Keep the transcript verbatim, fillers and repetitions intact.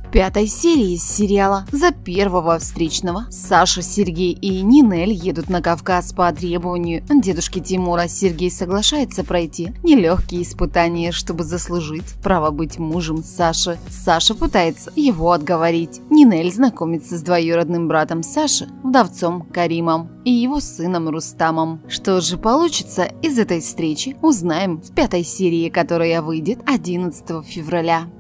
В пятой серии сериала «За первого встречного» Саша, Сергей и Нинель едут на Кавказ по требованию дедушки Тимура. Сергей соглашается пройти нелегкие испытания, чтобы заслужить право быть мужем Саши. Саша пытается его отговорить. Нинель знакомится с двоюродным братом Саши, вдовцом Каримом, и его сыном Рустамом. Что же получится из этой встречи, узнаем в пятой серии, которая выйдет одиннадцатого февраля.